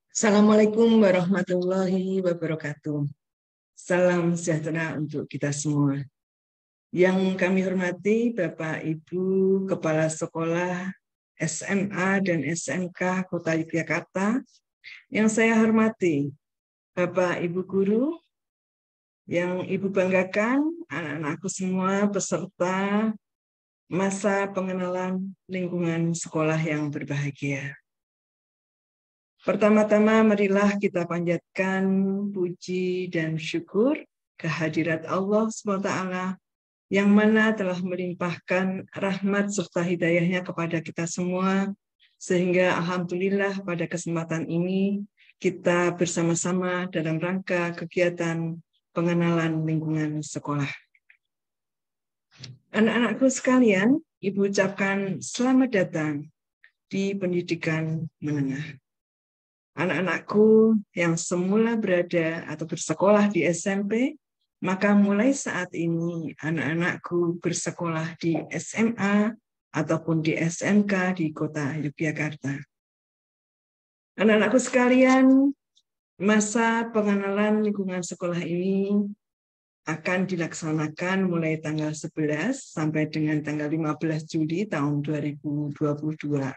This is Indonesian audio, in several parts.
Assalamualaikum warahmatullahi wabarakatuh. Salam sejahtera untuk kita semua. Yang kami hormati Bapak Ibu Kepala Sekolah SMA dan SMK Kota Yogyakarta. Yang saya hormati Bapak Ibu Guru, yang Ibu banggakan anak-anakku semua peserta masa pengenalan lingkungan sekolah yang berbahagia. Pertama-tama marilah kita panjatkan puji dan syukur kehadirat Allah SWT yang mana telah melimpahkan rahmat serta hidayahnya kepada kita semua, sehingga alhamdulillah pada kesempatan ini kita bersama-sama dalam rangka kegiatan pengenalan lingkungan sekolah. Anak-anakku sekalian, Ibu ucapkan selamat datang di pendidikan menengah. Anak-anakku yang semula berada atau bersekolah di SMP, maka mulai saat ini anak-anakku bersekolah di SMA ataupun di SMK di Kota Yogyakarta. Anak-anakku sekalian, masa pengenalan lingkungan sekolah ini akan dilaksanakan mulai tanggal 11 sampai dengan tanggal 15 Juli tahun 2022.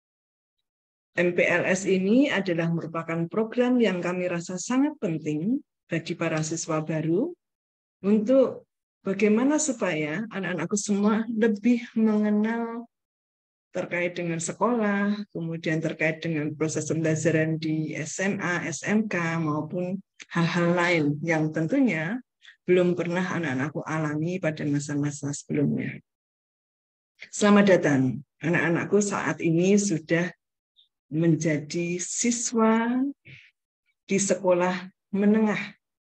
MPLS ini adalah merupakan program yang kami rasa sangat penting bagi para siswa baru untuk bagaimana supaya anak-anakku semua lebih mengenal terkait dengan sekolah, kemudian terkait dengan proses pembelajaran di SMA, SMK, maupun hal-hal lain yang tentunya belum pernah anak-anakku alami pada masa-masa sebelumnya. Selamat datang, anak-anakku saat ini sudah menjadi siswa di sekolah menengah,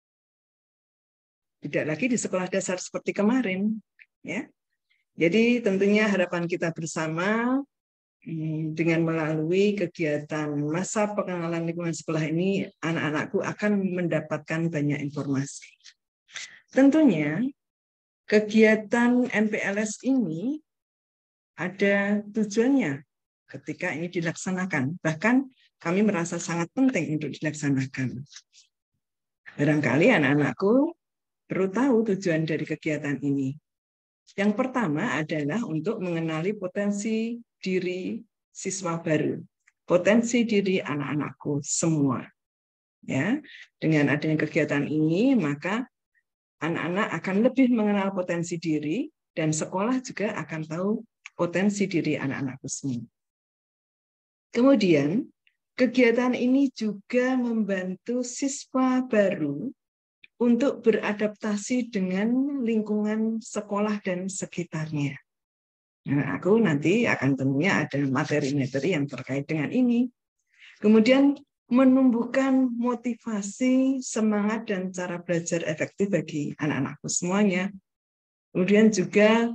tidak lagi di sekolah dasar seperti kemarin, ya. Jadi tentunya harapan kita bersama dengan melalui kegiatan masa pengenalan lingkungan sekolah ini, anak-anakku akan mendapatkan banyak informasi. Tentunya kegiatan MPLS ini ada tujuannya ketika ini dilaksanakan. Bahkan kami merasa sangat penting untuk dilaksanakan. Barangkali anak-anakku perlu tahu tujuan dari kegiatan ini. Yang pertama adalah untuk mengenali potensi diri siswa baru, potensi diri anak-anakku semua. Ya, dengan adanya kegiatan ini, maka anak-anak akan lebih mengenal potensi diri dan sekolah juga akan tahu potensi diri anak-anakku semua. Kemudian, kegiatan ini juga membantu siswa baru untuk beradaptasi dengan lingkungan sekolah dan sekitarnya. Nah, aku nanti akan tentunya ada materi-materi yang terkait dengan ini. Kemudian, menumbuhkan motivasi, semangat, dan cara belajar efektif bagi anak-anakku semuanya. Kemudian juga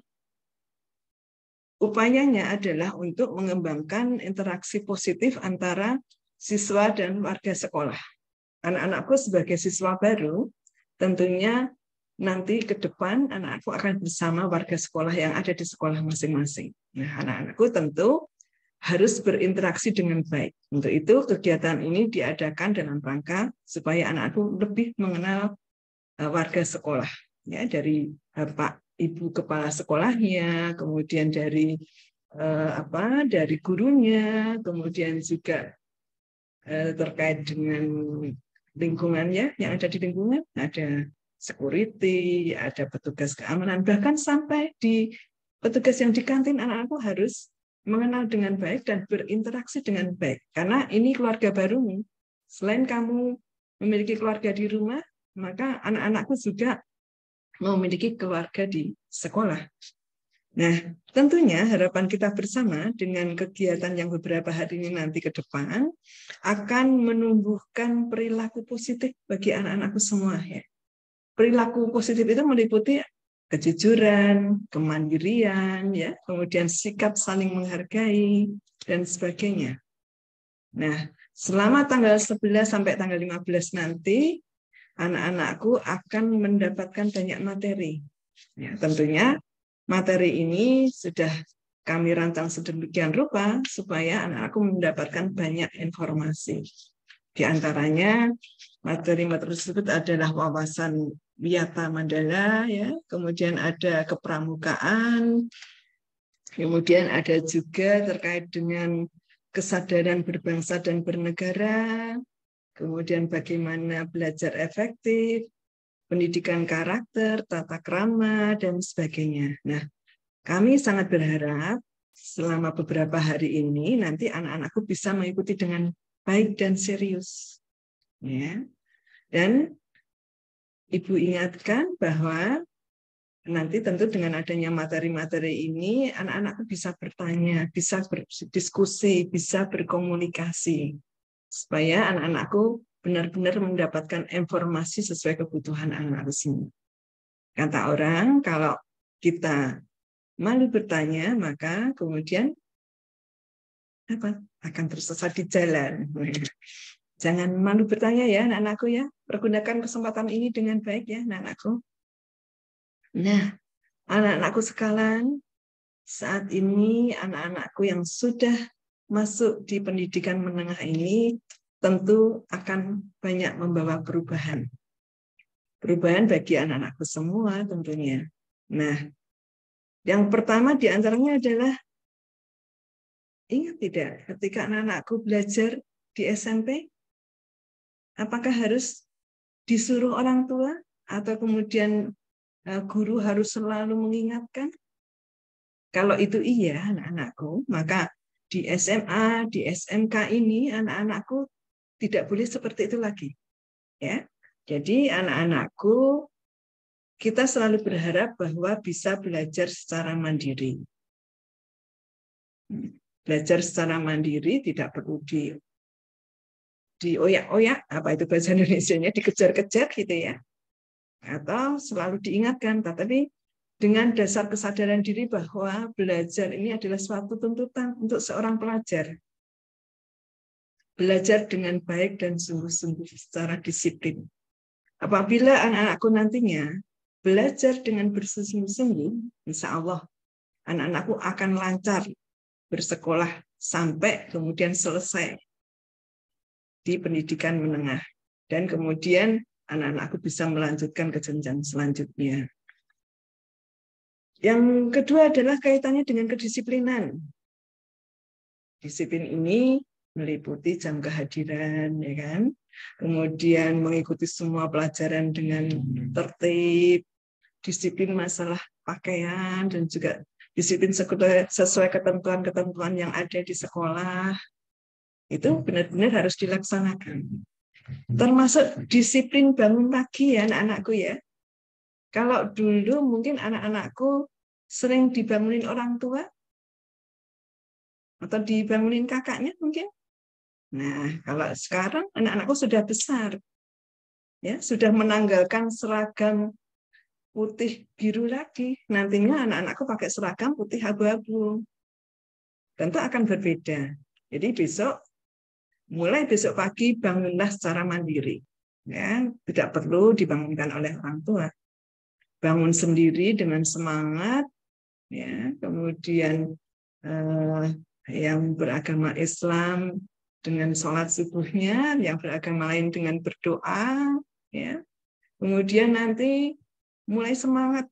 upayanya adalah untuk mengembangkan interaksi positif antara siswa dan warga sekolah. Anak-anakku sebagai siswa baru, tentunya nanti ke depan anak-anakku akan bersama warga sekolah yang ada di sekolah masing-masing. Nah, anak-anakku tentu harus berinteraksi dengan baik. Untuk itu, kegiatan ini diadakan dalam rangka supaya anak-anakku lebih mengenal warga sekolah, ya, dari Pak Ibu kepala sekolahnya, kemudian dari dari gurunya, kemudian juga terkait dengan lingkungannya yang ada di lingkungan, ada security, ada petugas keamanan, bahkan sampai di petugas yang di kantin, anak-anakku harus mengenal dengan baik dan berinteraksi dengan baik. Karena ini keluarga barumu. Selain kamu memiliki keluarga di rumah, maka anak-anakku juga memiliki keluarga di sekolah. Nah, tentunya harapan kita bersama dengan kegiatan yang beberapa hari ini nanti ke depan akan menumbuhkan perilaku positif bagi anak-anakku semua, ya. Perilaku positif itu meliputi kejujuran, kemandirian, ya, kemudian sikap saling menghargai dan sebagainya. Nah, selama tanggal 11 sampai tanggal 15 nanti anak-anakku akan mendapatkan banyak materi. Ya, tentunya materi ini sudah kami rancang sedemikian rupa supaya anak-anakku mendapatkan banyak informasi. Di antaranya materi-materi tersebut adalah wawasan wiyata mandala, ya, kemudian ada kepramukaan, kemudian ada juga terkait dengan kesadaran berbangsa dan bernegara, kemudian bagaimana belajar efektif, pendidikan karakter, tata krama, dan sebagainya. Nah, kami sangat berharap selama beberapa hari ini nanti anak-anakku bisa mengikuti dengan baik dan serius. Ya. Dan Ibu ingatkan bahwa nanti tentu dengan adanya materi-materi ini, anak-anakku bisa bertanya, bisa berdiskusi, bisa berkomunikasi. Supaya anak-anakku benar-benar mendapatkan informasi sesuai kebutuhan anak di sini. Kata orang, kalau kita malu bertanya, maka kemudian akan tersesat di jalan. Jangan malu bertanya ya anak-anakku ya. Pergunakan kesempatan ini dengan baik ya anak-anakku. Nah, anak-anakku sekalian, saat ini anak-anakku yang sudah masuk di pendidikan menengah ini tentu akan banyak membawa perubahan. Perubahan bagi anak-anakku semua tentunya. Nah, yang pertama di antaranya adalah, ingat tidak ketika anak-anakku belajar di SMP, apakah harus disuruh orang tua atau kemudian guru harus selalu mengingatkan? Kalau itu iya anak-anakku, maka di SMA, di SMK ini anak-anakku tidak boleh seperti itu lagi. Ya. Jadi anak-anakku kita selalu berharap bahwa bisa belajar secara mandiri. Belajar secara mandiri tidak perlu dioyak-oyak, apa itu bahasa Indonesianya, dikejar-kejar gitu ya. Atau selalu diingatkan, tapi dengan dasar kesadaran diri bahwa belajar ini adalah suatu tuntutan untuk seorang pelajar. Belajar dengan baik dan sungguh-sungguh secara disiplin. Apabila anak-anakku nantinya belajar dengan bersungguh-sungguh, insya Allah anak-anakku akan lancar bersekolah sampai kemudian selesai di pendidikan menengah. Dan kemudian anak-anakku bisa melanjutkan ke jenjang selanjutnya. Yang kedua adalah kaitannya dengan kedisiplinan. Disiplin ini meliputi jam kehadiran, ya kan? Kemudian mengikuti semua pelajaran dengan tertib, disiplin masalah pakaian, dan juga disiplin sesuai ketentuan-ketentuan yang ada di sekolah. Itu benar-benar harus dilaksanakan. Termasuk disiplin bangun pagi ya anak-anakku ya. Kalau dulu mungkin anak-anakku sering dibangunin orang tua atau dibangunin kakaknya mungkin. Nah, kalau sekarang anak-anakku sudah besar, ya sudah menanggalkan seragam putih biru lagi. Nantinya anak-anakku pakai seragam putih abu-abu. Tentu akan berbeda. Jadi mulai besok pagi bangunlah secara mandiri. Ya, tidak perlu dibangunkan oleh orang tua. Bangun sendiri dengan semangat, ya. Kemudian yang beragama Islam dengan sholat subuhnya, yang beragama lain dengan berdoa, ya. Kemudian nanti mulai semangat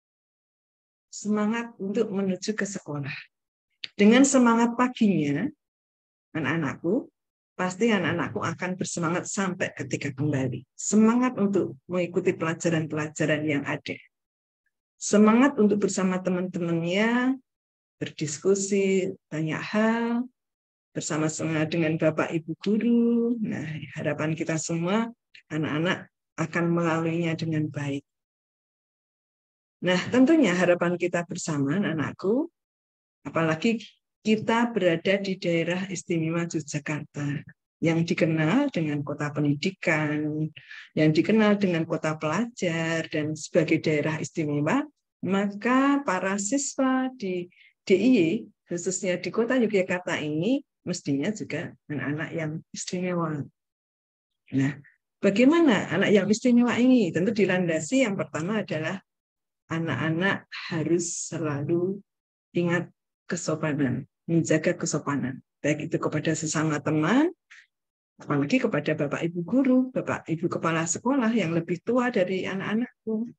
untuk menuju ke sekolah. Dengan semangat paginya, anak-anakku, pasti anak-anakku akan bersemangat sampai ketika kembali. Semangat untuk mengikuti pelajaran-pelajaran yang ada. Semangat untuk bersama teman-temannya, berdiskusi, tanya hal, bersama-sama dengan Bapak Ibu Guru. Nah, harapan kita semua, anak-anak akan melaluinya dengan baik. Nah, tentunya harapan kita bersama, anak-anakku, apalagi kita berada di daerah istimewa Yogyakarta, yang dikenal dengan kota pendidikan, yang dikenal dengan kota pelajar, dan sebagai daerah istimewa, maka para siswa di DIY, khususnya di kota Yogyakarta ini, mestinya juga anak-anak yang istimewa. Nah, bagaimana anak yang istimewa ini? Tentu dilandasi yang pertama adalah anak-anak harus selalu ingat kesopanan, menjaga kesopanan, baik itu kepada sesama teman, Apalagi kepada Bapak Ibu guru, Bapak Ibu kepala sekolah yang lebih tua dari anak-anakku.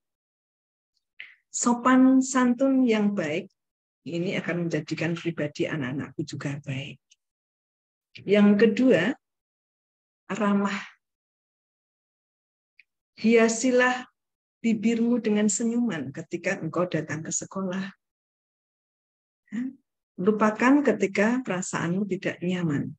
Sopan santun yang baik ini akan menjadikan pribadi anak-anakku juga baik. Yang kedua, ramah. Hiasilah bibirmu dengan senyuman ketika engkau datang ke sekolah. Lupakan ketika perasaanmu tidak nyaman.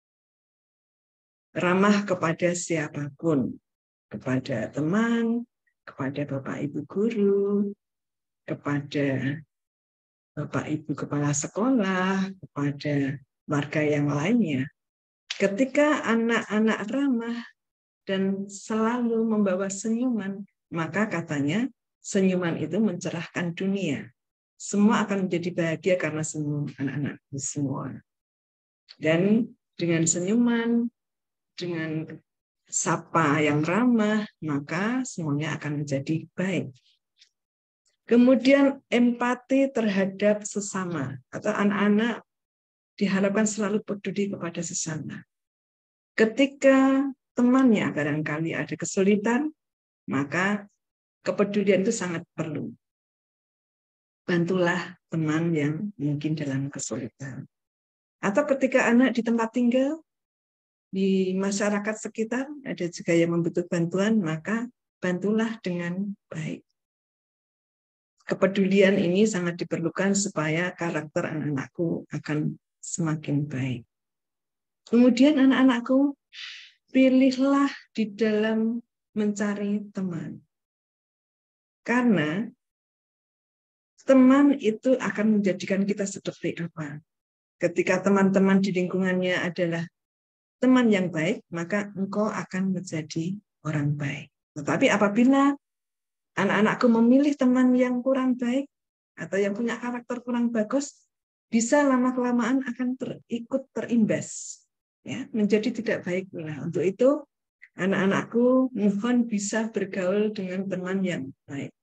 Ramah kepada siapapun, kepada teman, kepada Bapak Ibu guru, kepada Bapak Ibu kepala sekolah, kepada warga yang lainnya. Ketika anak-anak ramah dan selalu membawa senyuman, maka katanya senyuman itu mencerahkan dunia. Semua akan menjadi bahagia karena senyum anak-anak semua. Dan dengan senyuman, dengan sapa yang ramah, maka semuanya akan menjadi baik. Kemudian empati terhadap sesama, atau anak-anak diharapkan selalu peduli kepada sesama. Ketika temannya barangkali ada kesulitan, maka kepedulian itu sangat perlu. Bantulah teman yang mungkin dalam kesulitan. Atau ketika anak di tempat tinggal, di masyarakat sekitar ada juga yang membutuhkan bantuan, maka bantulah dengan baik. Kepedulian ini sangat diperlukan supaya karakter anak-anakku akan semakin baik. Kemudian anak-anakku, pilihlah di dalam mencari teman. Karena teman itu akan menjadikan kita seperti apa. Ketika teman-teman di lingkungannya adalah teman yang baik, maka engkau akan menjadi orang baik. Tetapi apabila anak-anakku memilih teman yang kurang baik atau yang punya karakter kurang bagus, bisa lama-kelamaan akan ikut terimbas, ya, menjadi tidak baik pula. Untuk itu, anak-anakku mohon bisa bergaul dengan teman yang baik.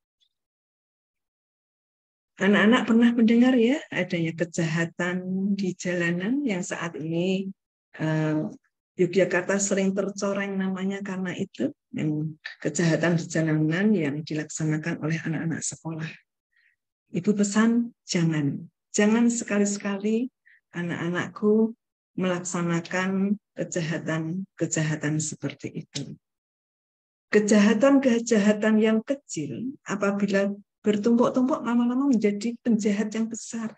Anak-anak pernah mendengar ya adanya kejahatan di jalanan yang saat ini Yogyakarta sering tercoreng namanya karena itu, yang kejahatan di jalanan yang dilaksanakan oleh anak-anak sekolah. Ibu pesan, jangan sekali-sekali anak-anakku melaksanakan kejahatan seperti itu. Kejahatan yang kecil apabila bertumpuk-tumpuk lama-lama menjadi penjahat yang besar.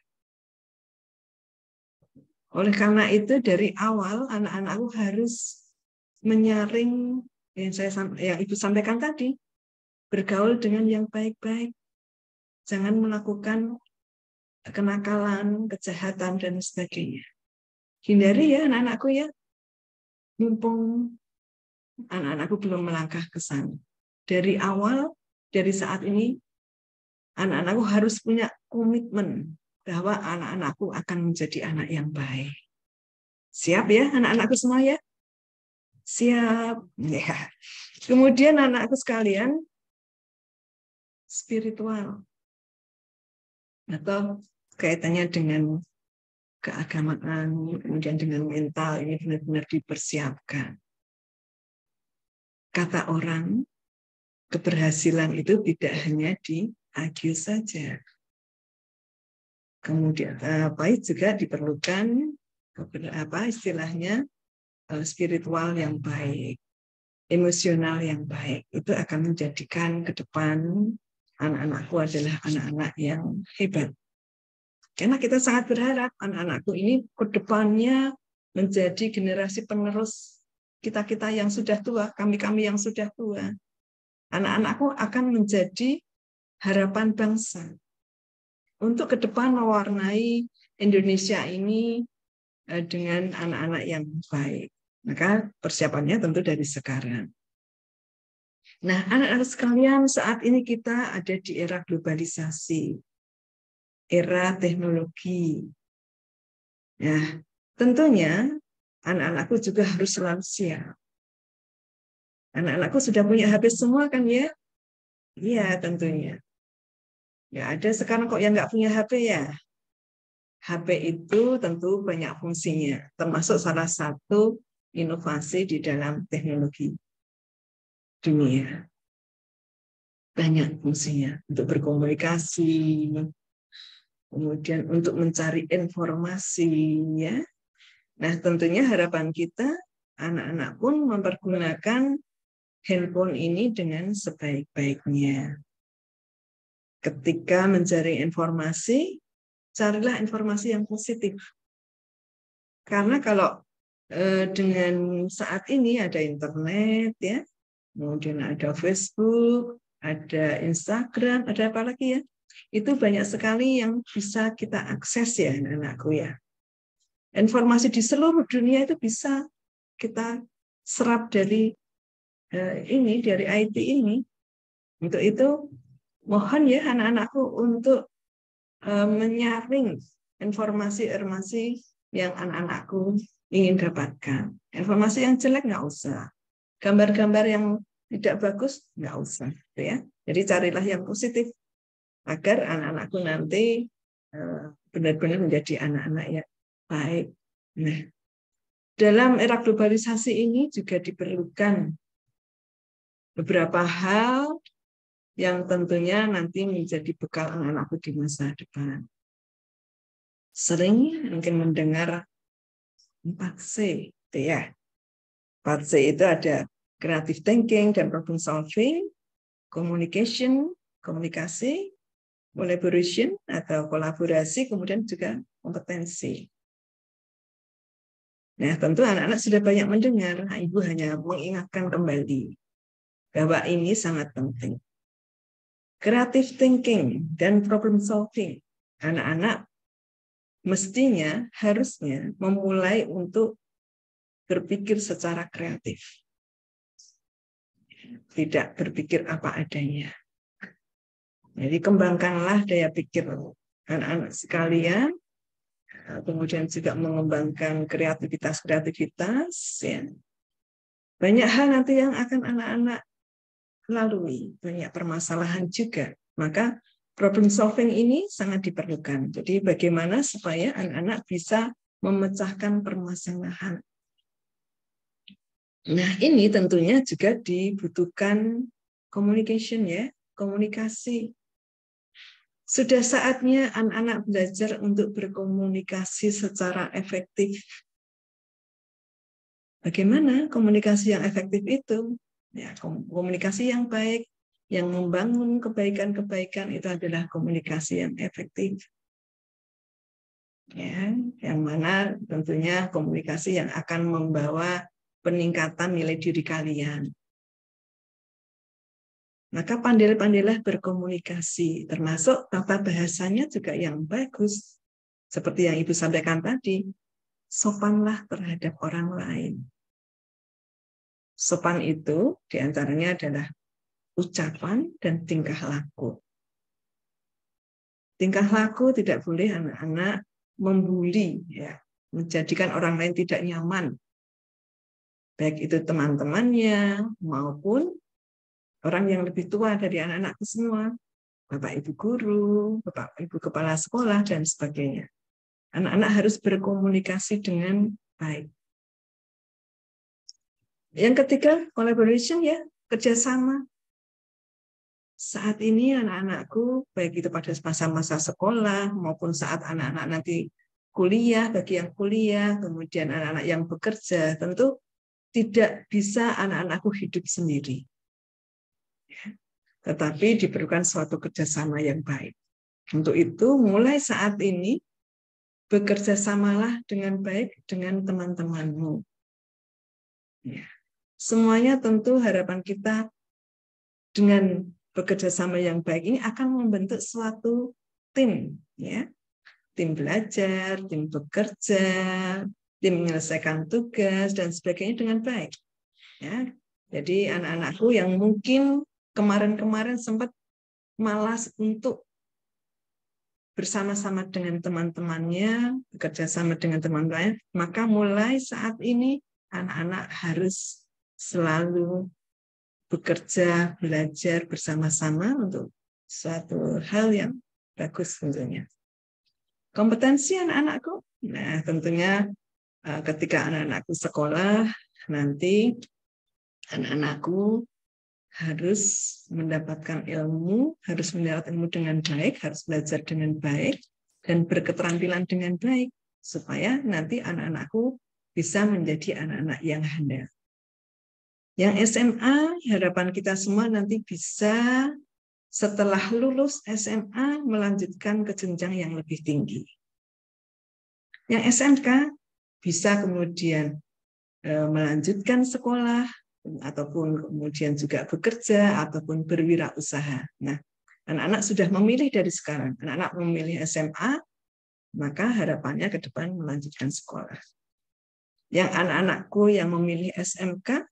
Oleh karena itu dari awal anak-anakku harus menyaring yang Ibu sampaikan tadi, bergaul dengan yang baik-baik. Jangan melakukan kenakalan, kejahatan, dan sebagainya. Hindari ya anak-anakku ya, mumpung anak-anakku belum melangkah ke sana. Dari awal, dari saat ini, anak-anakku harus punya komitmen bahwa anak-anakku akan menjadi anak yang baik. Siap ya anak-anakku semua ya? Siap. Ya. Kemudian anak-anakku sekalian, spiritual. Atau kaitannya dengan keagamaan, kemudian dengan mental, ini benar-benar dipersiapkan. Kata orang, keberhasilan itu tidak hanya di IQ saja. Kemudian baik juga diperlukan istilahnya spiritual yang baik, emosional yang baik. Itu akan menjadikan ke depan anak-anakku adalah anak-anak yang hebat. Karena kita sangat berharap anak-anakku ini ke depannya menjadi generasi penerus kita-kita yang sudah tua, kami-kami yang sudah tua. Anak-anakku akan menjadi harapan bangsa. Untuk ke depan mewarnai Indonesia ini dengan anak-anak yang baik. Maka persiapannya tentu dari sekarang. Nah, anak-anak sekalian, saat ini kita ada di era globalisasi, era teknologi. Nah, tentunya anak-anakku juga harus selalu siap. Anak-anakku sudah punya HP semua kan ya? Iya, tentunya. Ya, ada sekarang kok yang nggak punya HP ya. HP itu tentu banyak fungsinya, termasuk salah satu inovasi di dalam teknologi dunia. Banyak fungsinya untuk berkomunikasi, kemudian untuk mencari informasi, ya. Nah, tentunya harapan kita anak-anak pun mempergunakan handphone ini dengan sebaik-baiknya. Ketika mencari informasi, carilah informasi yang positif. Karena kalau dengan saat ini ada internet, ya, kemudian ada Facebook, ada Instagram, ada apa lagi ya? Itu banyak sekali yang bisa kita akses ya, anak-anakku ya. Informasi di seluruh dunia itu bisa kita serap dari dari IT ini. Untuk itu, mohon ya anak-anakku untuk menyaring informasi-informasi yang anak-anakku ingin dapatkan. Informasi yang jelek nggak usah. Gambar-gambar yang tidak bagus nggak usah, ya. Jadi carilah yang positif agar anak-anakku nanti benar-benar menjadi anak-anak yang baik. Nah, dalam era globalisasi ini juga diperlukan beberapa hal yang tentunya nanti menjadi bekal anak-anakku di masa depan. Sering mungkin mendengar 4C, ya. 4C itu ada creative thinking dan problem solving, communication, komunikasi, collaboration atau kolaborasi, kemudian juga kompetensi. Nah, tentu anak-anak sudah banyak mendengar, Ibu hanya mengingatkan kembali bahwa ini sangat penting. Creative thinking dan problem solving, anak-anak mestinya, harusnya memulai untuk berpikir secara kreatif. Tidak berpikir apa adanya. Jadi kembangkanlah daya pikir anak-anak sekalian, kemudian juga mengembangkan kreativitas. Ya. Banyak hal nanti yang akan anak-anak lalui, banyak permasalahan juga. Maka problem solving ini sangat diperlukan. Jadi bagaimana supaya anak-anak bisa memecahkan permasalahan. Nah, ini tentunya juga dibutuhkan communication, ya, komunikasi. Sudah saatnya anak-anak belajar untuk berkomunikasi secara efektif. Bagaimana komunikasi yang efektif itu? Ya, komunikasi yang baik, yang membangun kebaikan-kebaikan itu adalah komunikasi yang efektif. Ya, yang mana tentunya komunikasi yang akan membawa peningkatan nilai diri kalian. Maka pandai-pandailah berkomunikasi, termasuk tata bahasanya juga yang bagus. Seperti yang Ibu sampaikan tadi, sopanlah terhadap orang lain. Sopan itu diantaranya adalah ucapan dan tingkah laku. Tingkah laku tidak boleh anak-anak membuli, ya, menjadikan orang lain tidak nyaman. Baik itu teman-temannya maupun orang yang lebih tua dari anak-anakku semua, Bapak Ibu guru, Bapak Ibu kepala sekolah, dan sebagainya. Anak-anak harus berkomunikasi dengan baik. Yang ketiga, collaboration, ya, kerjasama. Saat ini anak-anakku, baik itu pada masa-masa sekolah maupun saat anak-anak nanti kuliah, bagi yang kuliah, kemudian anak-anak yang bekerja, tentu tidak bisa anak-anakku hidup sendiri. Tetapi diperlukan suatu kerjasama yang baik. Untuk itu, mulai saat ini, bekerja samalah dengan baik dengan teman-temanmu. Ya. Semuanya tentu harapan kita dengan bekerja sama yang baik ini akan membentuk suatu tim, ya, tim belajar, tim bekerja, tim menyelesaikan tugas dan sebagainya dengan baik. Ya. Jadi anak-anakku yang mungkin kemarin-kemarin sempat malas untuk bersama-sama dengan teman-temannya, bekerja sama dengan teman-teman, maka mulai saat ini anak-anak harus selalu bekerja, belajar bersama-sama untuk suatu hal yang bagus tentunya. Kompetensi anak-anakku, nah tentunya ketika anak-anakku sekolah, nanti anak-anakku harus mendapatkan ilmu, harus mendapat ilmu dengan baik, harus belajar dengan baik, dan berketerampilan dengan baik, supaya nanti anak-anakku bisa menjadi anak-anak yang handal. Yang SMA, harapan kita semua nanti bisa setelah lulus SMA melanjutkan ke jenjang yang lebih tinggi. Yang SMK bisa kemudian melanjutkan sekolah, ataupun kemudian juga bekerja, ataupun berwirausaha. Nah, anak-anak sudah memilih dari sekarang. Anak-anak memilih SMA, maka harapannya ke depan melanjutkan sekolah. Yang anak-anakku yang memilih SMK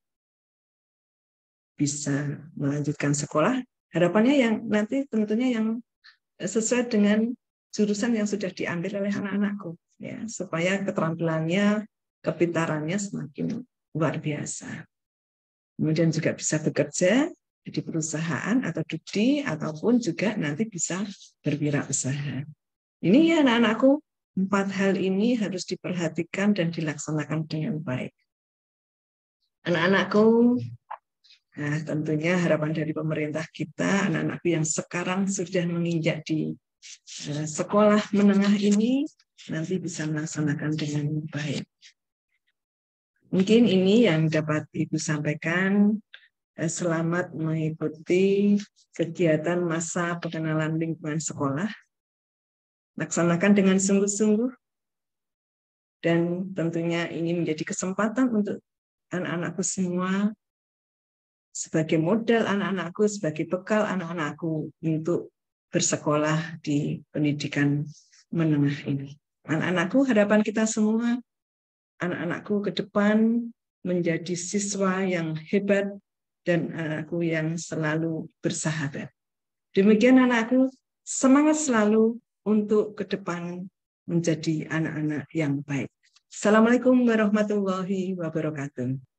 bisa melanjutkan sekolah. Harapannya yang nanti tentunya yang sesuai dengan jurusan yang sudah diambil oleh anak-anakku, ya, supaya keterampilannya, kepintarannya semakin luar biasa. Kemudian juga bisa bekerja di perusahaan atau studi, ataupun juga nanti bisa berwirausaha. Ini ya anak-anakku, 4 hal ini harus diperhatikan dan dilaksanakan dengan baik. Anak-anakku, nah, tentunya harapan dari pemerintah kita, anak-anakku yang sekarang sudah menginjak di sekolah menengah ini, nanti bisa melaksanakan dengan baik. Mungkin ini yang dapat Ibu sampaikan. Selamat mengikuti kegiatan masa pengenalan lingkungan sekolah. Laksanakan dengan sungguh-sungguh. Dan tentunya ini menjadi kesempatan untuk anak-anakku semua, sebagai modal anak-anakku, sebagai bekal anak-anakku untuk bersekolah di pendidikan menengah ini. Anak-anakku, harapan kita semua, anak-anakku ke depan menjadi siswa yang hebat dan anakku yang selalu bersahabat. Demikian anakku, semangat selalu untuk ke depan menjadi anak-anak yang baik. Assalamualaikum warahmatullahi wabarakatuh.